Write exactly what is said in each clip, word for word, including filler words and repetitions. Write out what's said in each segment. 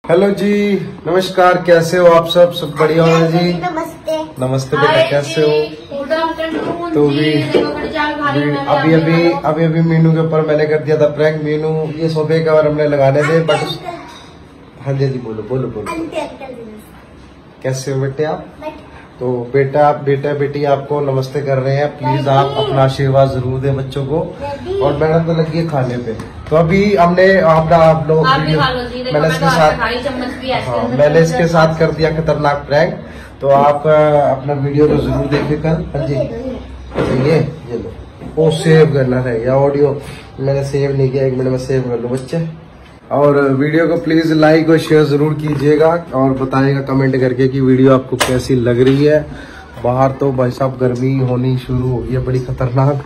Hello जी, नमस्कार। कैसे हो आप सब? सब बढ़िया हो जी? नमस्ते। नमस्ते बेटा, कैसे हो? Good afternoon. तो भी अभी अभी अभी अभी मीनू के ऊपर मैंने कर दिया था प्रैंक। मीनू ये सोफे कवर हमने लगाने थे बट हाँ जी जी बोलो बोलो बोलो। कैसे हो बेटे आप? तो बेटा बेटा बेटी आपको नमस्ते कर रहे हैं। प्लीज आप अपना आशीर्वाद जरूर दें बच्चों को। और मैडम तो लगी है खाने पे। तो अभी हमने अपना आप लोग मैंने इसके साथ हाँ मैंने इसके साथ कर दिया खतरनाक प्रैंक। तो आप अपना वीडियो तो जरूर देखिए कल। हाँ जी ये ये लो, वो सेव करना है या ऑडियो मैंने सेव नहीं किया। एक मिनट में सेव कर लो बच्चे। और वीडियो को प्लीज लाइक और शेयर जरूर कीजिएगा और बताइएगा कमेंट करके कि वीडियो आपको कैसी लग रही है। बाहर तो भाई साहब गर्मी होनी शुरू हो गई है बड़ी खतरनाक।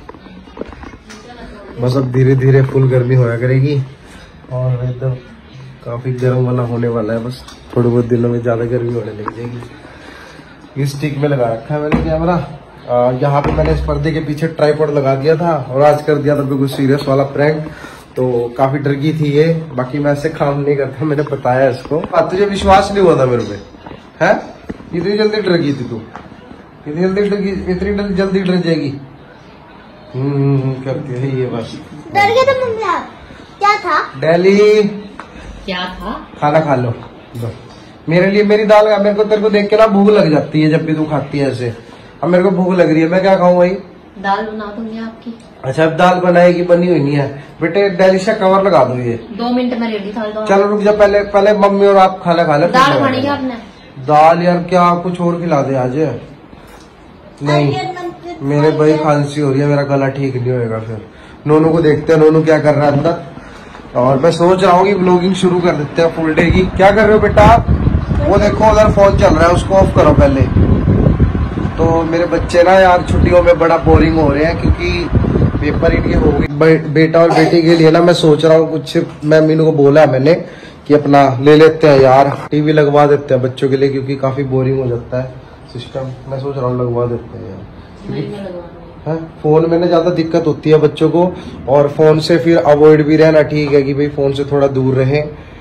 बस अब धीरे धीरे फुल गर्मी होया करेगी और एकदम काफी गर्म वाला होने वाला है। बस थोड़े बहुत दिनों में ज्यादा गर्मी होने लग जाएगी। इस स्टिक में लगा रखा है मैंने कैमरा। यहाँ पे मैंने इस पर्दे के पीछे ट्राइपॉड लगा दिया था और आज कर दिया था बिल्कुल सीरियस वाला प्रैंक। तो काफी डर गई थी ये। बाकी मैं ऐसे काम नहीं करता, मैंने बताया इसको। तुझे विश्वास नहीं हुआ था मेरे पे? है इतनी जल्दी डर गई थी तू? इतनी जल्दी डर गई? इतनी जल्दी डर जाएगी? हम्म करती है ये बस। डर गए थे मम्मी आप? क्या था? डेली क्या था? खाना खा लो। दो मेरे लिए मेरी दाल का। मेरे को तेरे को देख के ना भूख लग जाती है जब भी तू खाती है ऐसे। अब मेरे को भूख लग रही है, मैं क्या खाऊं भाई? दाल बना दूंगी आपकी। अच्छा अब दाल बनाएगी? बनी हुई नहीं है बेटे। डेलिशिया कवर लगा दो ये। दो मिनट में रेडी था। दो चलो रुक जा, पहले पहले मम्मी और आप खाना खा लो। दाल खानी है आपने? दाल यार क्या कुछ और खिला दे आज। नहीं मेरे भाई खांसी हो रही है, मेरा गला ठीक नहीं होएगा फिर। नोनू को देखते हैं नोनू क्या कर रहा है अंदर। और मैं सोच रहा हूँ कि ब्लॉगिंग शुरू कर देते हैं फुल डे की। क्या कर रहे हो बेटा आप? वो देखो उधर फोन चल रहा है, उसको ऑफ करो पहले। तो मेरे बच्चे ना यार छुट्टियों में बड़ा बोरिंग हो रहे हैं क्योंकि पेपर इनके हो गए। बेटा और बेटी के लिए ना मैं सोच रहा हूँ कुछ। मैं मीनू को बोला मैंने कि अपना ले लेते हैं यार, टीवी लगवा देते हैं बच्चों के लिए क्योंकि काफी बोरिंग हो जाता है सिस्टम। मैं सोच रहा हूँ लगवा देते हैं यार। है फोन में ना ज्यादा दिक्कत होती है बच्चों को और फोन से फिर अवॉइड भी रहना ठीक है कि भाई फोन से थोड़ा दूर रहे।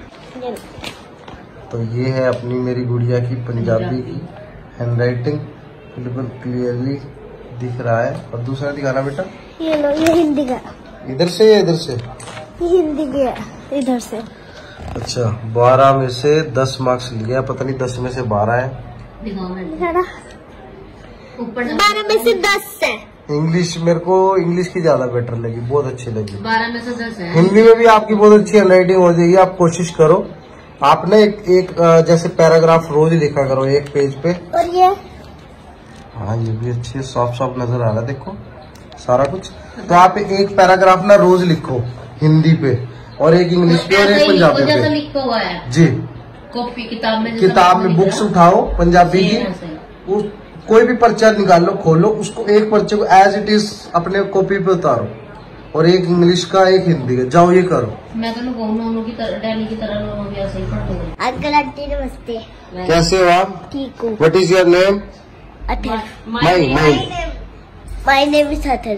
तो ये है अपनी मेरी गुड़िया की पंजाबी की हैंड राइटिंग, बिल्कुल क्लियरली दिख रहा है। और दूसरा दिखाना बेटा। ये लो, ये हिंदी का। इधर से या इधर से? ये हिंदी का इधर से। अच्छा बारह में से दस मार्क्स लिया, पता नहीं दस में से बारह है। बारह में से दस है। इंग्लिश मेरे को इंग्लिश की ज्यादा बेटर लगी, बहुत अच्छी लगी। बारह में से दस है। हिंदी में भी आपकी बहुत अच्छी हैंड राइटिंग हो जाएगी, आप कोशिश करो। आपने एक, एक जैसे पैराग्राफ रोज लिखा करो एक पेज पे। और ये हाँ ये भी अच्छी है, सॉफ्ट सॉफ्ट नजर आ रहा है देखो सारा कुछ। तो आप एक पैराग्राफ ना रोज लिखो हिंदी पे और एक इंग्लिश पे और एक पंजाबी पे। लिखा हुआ है जी कॉपी किताब में। किताब में बुक्स उठाओ पंजाबी की, कोई भी पर्चा निकाल लो, खोलो उसको, एक पर्चे को एज इट इज अपने कॉपी पे उतारो और एक इंग्लिश का एक हिंदी का। जाओ ये करो। मैं तो की तरह डैली की तरह भी ऐसे ही पढ़ूंगा। अंकल आंटी नमस्ते। कैसे हो आप? ठीक हूँ। What is your name? Athar. My my my name is Athar.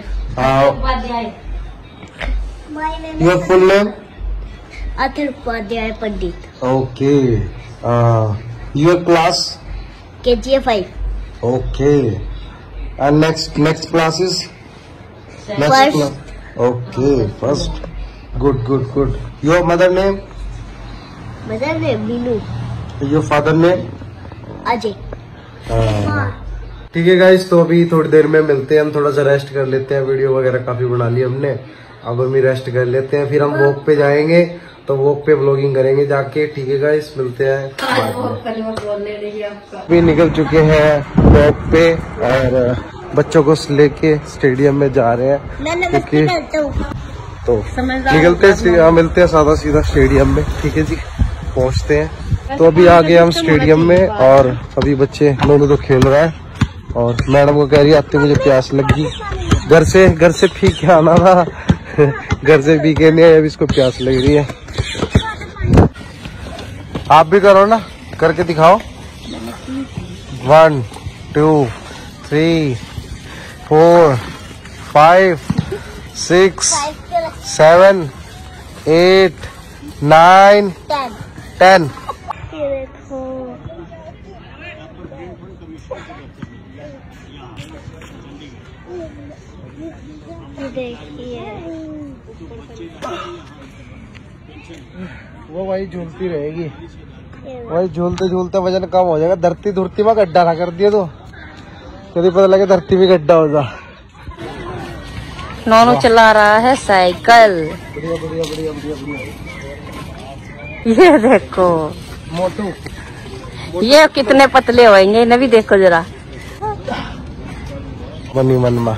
Your full name? Athar Upadhyay Pandit. Okay. Your class? K G five. Okay. And next next class is next First. class. Okay, first. Good, good, good. Your mother name? Mother name Meenu. Your father name? Ajay. ठीक है guys, तो अभी थोड़ी देर में मिलते हैं। हम थोड़ा सा रेस्ट कर लेते हैं, वीडियो वगैरह काफी बना ली हमने। अब हम रेस्ट कर लेते हैं, फिर हम वॉक पे जाएंगे तो वॉक पे व्लॉगिंग करेंगे जाके। ठीक है गाइस, मिलते हैं बाद में। भी निकल चुके हैं वॉक पे और बच्चों को लेके स्टेडियम में जा रहे हैं क्योंकि तो निकलते हैं, मिलते हैं सादा सीधा स्टेडियम में। ठीक है जी, पहुंचते हैं। तो अभी आ गए हम स्टेडियम में और अभी बच्चे दोनों तो खेल रहा है और मैडम को कह रही है आते मुझे प्यास लगी। घर से घर से पी के आना था, घर से पी के नहीं आया, अभी इसको प्यास लग रही है। आप भी करो ना, करके दिखाओ। One two three four five six seven eight nine ten. देखिए वो भाई झूलती रहेगी, वही झूलते झूलते वजन कम हो जाएगा। धरती धुरती में गड्ढा ना कर दिया तो कभी पता लगे धरती में गड्ढा होगा। नॉनो चला रहा है साइकिल। बढ़िया बढ़िया बढ़िया बढ़िया बढ़िया। ये देखो मोटू, ये कितने पतले होंगे, इन्हें भी देखो जरा। मनी मनमा।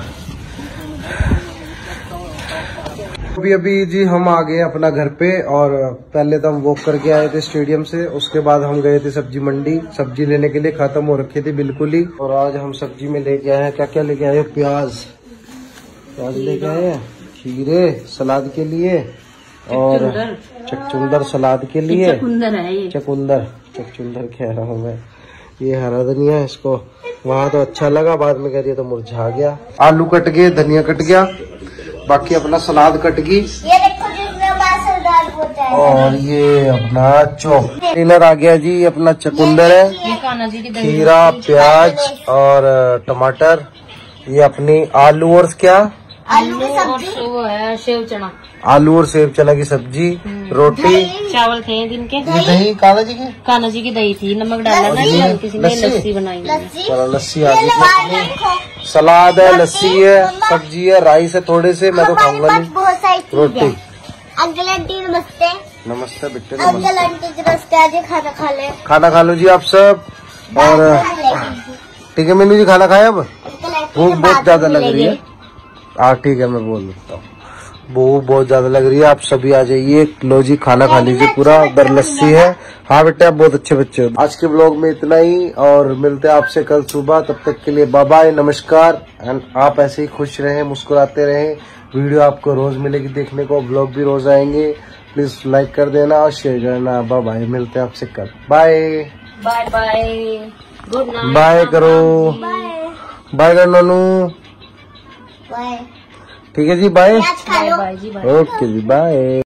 अभी अभी जी हम आ गए अपना घर पे, और पहले तो हम वॉक करके आए थे स्टेडियम से, उसके बाद हम गए थे सब्जी मंडी सब्जी लेने के लिए, खत्म हो रखी थी बिल्कुल ही। और आज हम सब्जी में लेके आए हैं, क्या क्या लेके आए हैं, प्याज प्याज लेके आए हैं, खीरे सलाद के लिए, और चुकंदर सलाद के लिए, चुकंदर है ये, चुकंदर चुकंदर कह रहा हूँ मैं। ये हरा धनिया, इसको वहाँ तो अच्छा लगा, बाद में कह रही तो मुरझा गया। आलू कट गए, धनिया कट गया, बाकी अपना सलाद कट गई। ये देखो जिसमें मसाला होता है। और ये अपना चौक डिनर आ गया जी, अपना चुकंदर है, ये कान्हा जी की दही। खीरा, प्याज और टमाटर, ये अपनी आलू और क्या आलू की और सब्जी, वो है सेव चना, आलू और सेब चना की सब्जी, रोटी, चावल थे दिन के। ये दही काला जी की, कान्हा जी की दही थी, नमक डाला ना, लस्सी? किसी ने लस्सी बनाई। लस्सी, चलो लस्सी आ गई, रखो। सलाद है, लस्सी है, सब्जी है, राइस है थोड़े से, मैं तो हमारे खाऊंगा पास नहीं, बहुत सारी चीजें रोटी। हैं। अंकल आंटी नमस्ते। नमस्ते बेटे, अंकल नमस्ते। आंटी नमस्ते, आज खाना खा ले। खाना खा लो जी आप सब। और ठीक है मीनू जी, खाना खाए अब, अंकल आंटी भूख से बहुत बात ज्यादा लग मिलेगी। रही है। हाँ ठीक है, मैं बोल देता हूँ, भूख बहुत ज्यादा लग रही है, आप सभी आ जाइए, लो जी खाना खा लीजिए पूरा, उधर लस्सी है। हाँ बेटे आप बहुत अच्छे बच्चे हो। आज के ब्लॉग में इतना ही, और मिलते हैं आपसे कल सुबह, तब तक के लिए बाय बाय, नमस्कार। एंड आप ऐसे ही खुश रहें, मुस्कुराते रहें, वीडियो आपको रोज मिलेगी देखने को, ब्लॉग भी रोज आएंगे, प्लीज लाइक कर देना और शेयर करना। बाय बाय, मिलते हैं आपसे कल, bye bye bye, good night, bye करो, बाय कर नोनू, बाय। ठीक है जी, बाय, आज खा लो। बाय जी बाय। ओके जी, बाय।